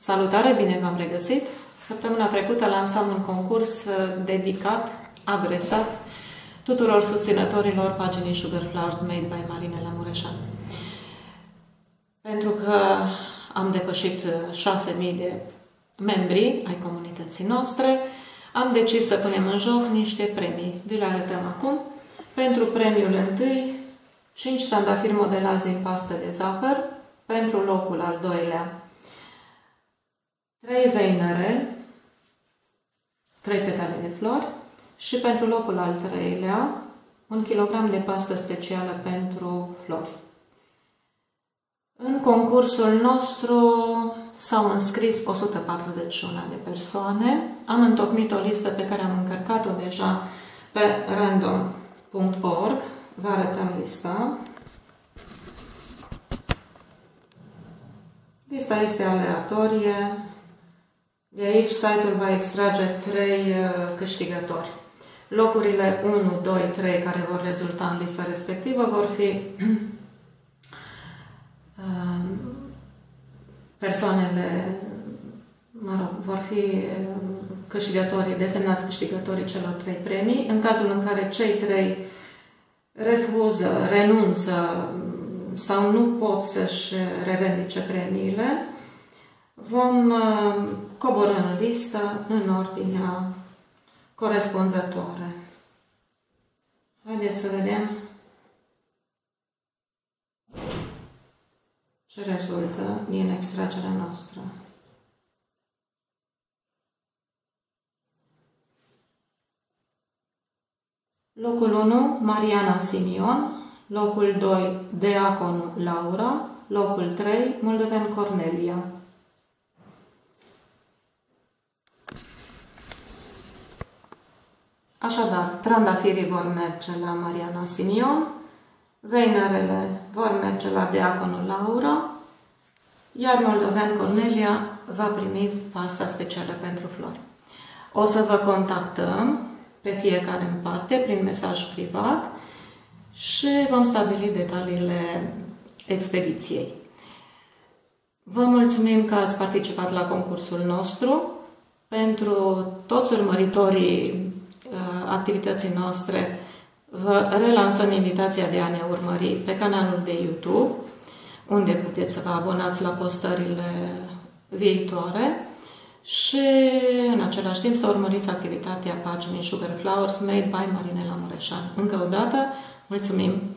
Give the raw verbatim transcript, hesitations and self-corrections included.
Salutare, bine v-am regăsit! Săptămâna trecută lansam un concurs dedicat, adresat tuturor susținătorilor paginii Sugar Flowers Made by Marinela Mureșan. Pentru că am depășit șase mii de membri ai comunității noastre, am decis să punem în joc niște premii. Vi le arătăm acum. Pentru premiul întâi, cinci trandafiri modelați din pastă de zahăr. Pentru locul al doilea, trei veinere, trei petale de flori. Și pentru locul al treilea, un kilogram de pastă specială pentru flori. În concursul nostru s-au înscris o sută patruzeci și unu de persoane. Am întocmit o listă pe care am încărcat-o deja pe random punct org. Vă arătăm lista. Lista este aleatorie. De aici site-ul va extrage trei câștigători. Locurile unu, doi, trei care vor rezulta în lista respectivă vor fi persoanele, mă rog, vor fi câștigătorii, desemnați câștigătorii celor trei premii. În cazul în care cei trei refuză, renunță sau nu pot să-și revendice premiile, vom coborî în listă în ordinea corespunzătoare. Haideți să vedem ce rezultă din extragerea noastră. Locul unu, Mariana Simion. Locul doi, Deaconu Laura. Locul trei, Moldovean Cornelia. Așadar, trandafirii vor merge la Mariana Simion, veinerele vor merge la Deaconul Laura, iar Moldovean Cornelia va primi pasta specială pentru flori. O să vă contactăm pe fiecare în parte prin mesaj privat și vom stabili detaliile expediției. Vă mulțumim că ați participat la concursul nostru. Pentru toți urmăritorii activității noastre, vă relansăm invitația de a ne urmări pe canalul de YouTube, unde puteți să vă abonați la postările viitoare și în același timp să urmăriți activitatea paginii Sugar Flowers Made by Marinela Mureșan. Încă o dată, mulțumim